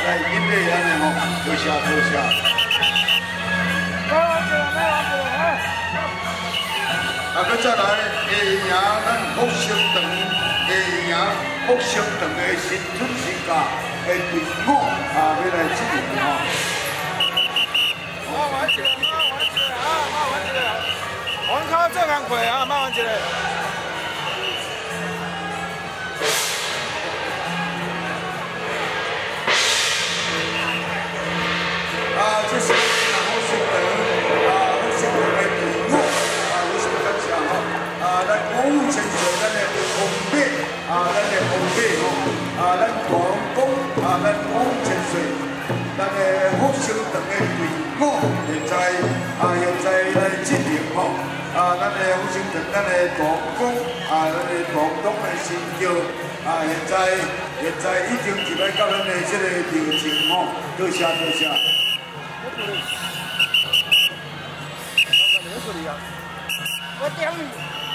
来饮礼安尼吼，多谢多谢。啊，搁再来下赢咱福寿堂，下赢福寿堂的新春时假的队伍啊，要来进行吼。 慢玩一个，慢玩一个，往靠这工课啊，慢玩一个。 这是好心人好心人的队伍为什么感谢咱国务千岁，咱的皇帝咱的皇帝咱大龙宫咱国务千岁，咱的福寿堂的队伍现在来进行咱的福寿堂，咱的大龙宫咱的大东的神教现在已经入来到咱的这个流程多谢多谢。 我屌你！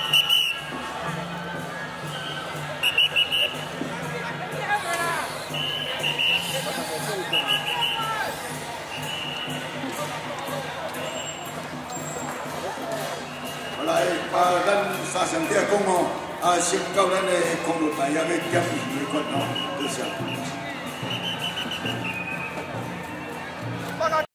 来，咱三上帝讲先到咱的公路台要点鱼的款多谢。